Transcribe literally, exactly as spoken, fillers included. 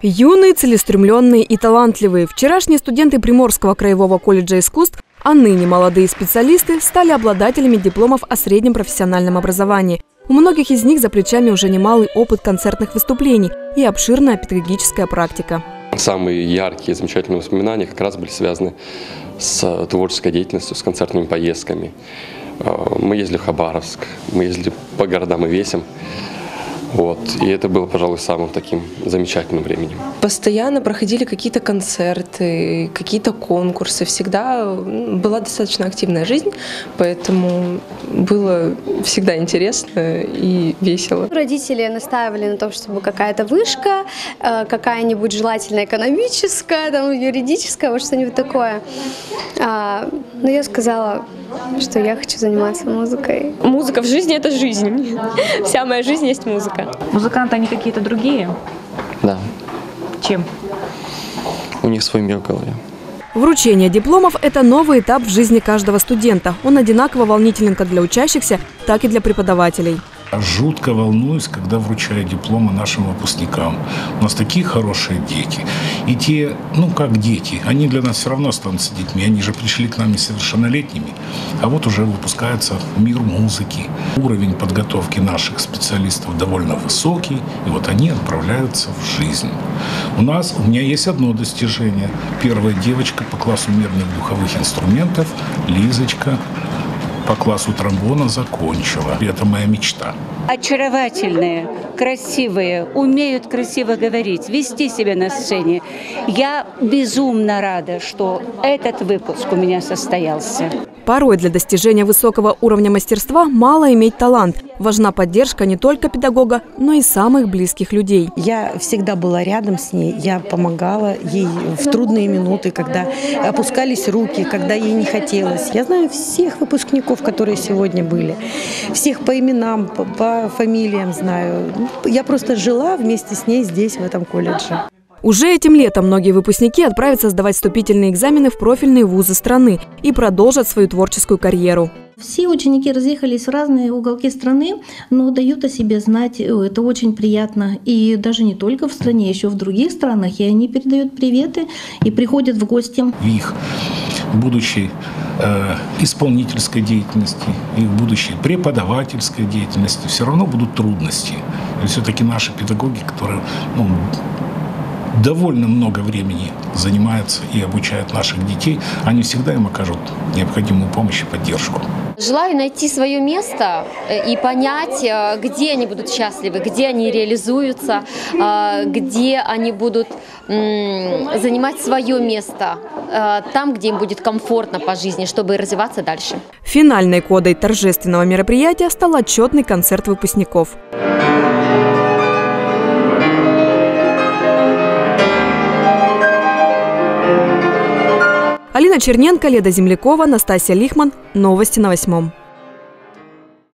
Юные, целеустремленные и талантливые. Вчерашние студенты Приморского краевого колледжа искусств, а ныне молодые специалисты, стали обладателями дипломов о среднем профессиональном образовании. У многих из них за плечами уже немалый опыт концертных выступлений и обширная педагогическая практика. Самые яркие, замечательные воспоминания как раз были связаны с творческой деятельностью, с концертными поездками. Мы ездили в Хабаровск, мы ездили по городам и весям. Вот. И это было, пожалуй, самым таким замечательным временем. Постоянно проходили какие-то концерты, какие-то конкурсы. Всегда была достаточно активная жизнь, поэтому было всегда интересно и весело. Родители настаивали на том, чтобы какая-то вышка, какая-нибудь желательно экономическая, там, юридическая, вот что-нибудь такое. Но я сказала, что я хочу заниматься музыкой. Музыка в жизни – это жизнь. Вся моя жизнь есть музыка. Музыканты, они какие-то другие? Да. Чем? У них свой мир в голове. Вручение дипломов – это новый этап в жизни каждого студента. Он одинаково волнителен как для учащихся, так и для преподавателей. Жутко волнуюсь, когда вручаю дипломы нашим выпускникам. У нас такие хорошие дети. И те, ну как дети, они для нас все равно останутся детьми. Они же пришли к нам несовершеннолетними. А вот уже выпускается мир музыки. Уровень подготовки наших специалистов довольно высокий. И вот они отправляются в жизнь. У нас, у меня есть одно достижение. Первая девочка по классу мерных духовых инструментов, Лизочка, по классу тромбона закончила. Это моя мечта. Очаровательные, красивые, умеют красиво говорить, вести себя на сцене. Я безумно рада, что этот выпуск у меня состоялся. Порой для достижения высокого уровня мастерства мало иметь талант. Важна поддержка не только педагога, но и самых близких людей. Я всегда была рядом с ней, я помогала ей в трудные минуты, когда опускались руки, когда ей не хотелось. Я знаю всех выпускников, которые сегодня были, всех по именам, по, по фамилиям знаю. Я просто жила вместе с ней здесь, в этом колледже. Уже этим летом многие выпускники отправятся сдавать вступительные экзамены в профильные вузы страны и продолжат свою творческую карьеру. Все ученики разъехались в разные уголки страны, но дают о себе знать, это очень приятно. И даже не только в стране, еще в других странах. И они передают приветы и приходят в гости. В их будущей э, исполнительской деятельности, их будущей преподавательской деятельности все равно будут трудности. И все-таки наши педагоги, которые... Ну, довольно много времени занимаются и обучают наших детей, они всегда им окажут необходимую помощь и поддержку. Желаю найти свое место и понять, где они будут счастливы, где они реализуются, где они будут занимать свое место, там, где им будет комфортно по жизни, чтобы развиваться дальше. Финальной кодой торжественного мероприятия стал отчетный концерт выпускников. Алина Черненко, Леда Землякова, Настасья Лихман. Новости на восьмом.